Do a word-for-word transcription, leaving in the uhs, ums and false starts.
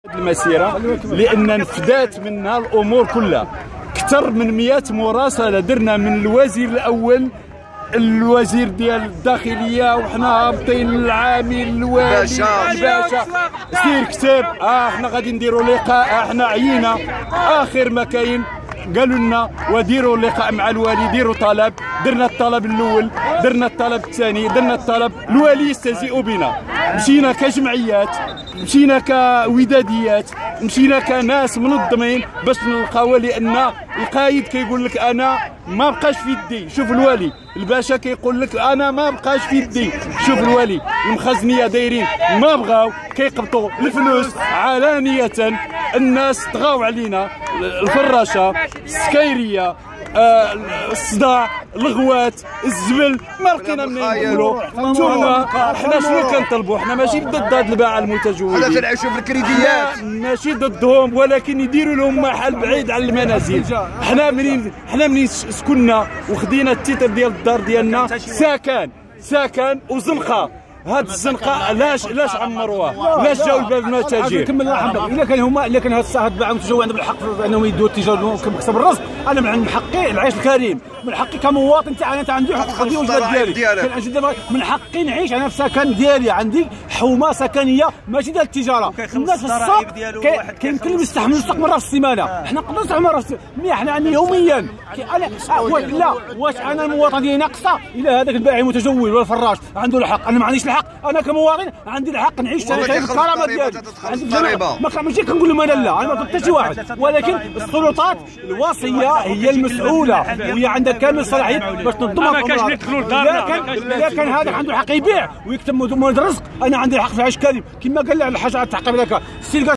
المسيره لان نفدات منها الامور كلها. اكثر من مئة مراسله درنا من الوزير الاول، الوزير ديال الداخليه، وحنا هابطين العامل الوالي الباشا سير كتاب اه حنا غادي نديروا لقاء، اه حنا عيينا. اخر ما كاين قالوا لنا وديروا لقاء مع الوالي، ديروا طلب. درنا الطلب الاول، درنا الطلب الثاني، درنا الطلب، الوالي يستهزئ بنا. مشينا كجمعيات، مشينا كوداديات، مشينا كناس منظمين باش نلقاوها، لان القايد كيقول لك انا ما بقاش في يدي. شوف الوالي الباشا كيقول لك انا ما بقاش في يدي. شوف الوالي المخزنيه دايرين ما بغاو كيقبطوا الفلوس علانيه. الناس طغاو علينا، الفراشه، السكايريه، آه الصداع، الغوات، الزبل، ما لقينا منين نقولوا. ثم حنا شنو كنطلبوا؟ حنا ماشي ضد هاد الباعه المتجولين، حنا تنعيشوا في الكريديات، ماشي ضدهم، ولكن يديروا لهم محل بعيد على المنازل. حنا منين حنا منين سكننا وخدينا التيتر ديال الدار ديالنا سكن سكن وزنقه. هاد الزنقه علاش علاش عمروها؟ علاش جاوا الباب المتاجر؟ كمل حقك. الا كان هما الا كان هاد الساعه هاد الباعه المتجول عندهم الحق انهم يدوا التجاره كمكسب الرزق، انا من حقي العيش الكريم، من حقي كمواطن تاع انا عندي حق ديال الواجب ديالي، من حقي نعيش انا في سكن ديالي، عندي حومه سكنيه ماشي ديال التجاره. الناس في السوق كاين كل يستحمل السوق مره في السيمانه، حنا نقدروا نستحمل مره في السيمانه، حنا عندنا يوميا. انا لا واش انا المواطن ديالي ناقصه؟ الى هذاك الباعي المتجول ولا الفراش عنده الحق، انا ما عنديش الحق. انا كمواطن عندي الحق نعيش الكرامه ديالي. ما ماشي كنقول لهم انا لا، انا ما ضد شي واحد، ولكن السلطات الوصيه هي المسؤوله وهي عندها كامل الصلاحيات باش تنظم. ما كاش ندخلوا لدارنا. اذا كان هذاك عنده الحق يبيع ويكتب مولد الرزق، انا عندي الحق في عيش كريم كما قال الحاج على التعقيب هذاك.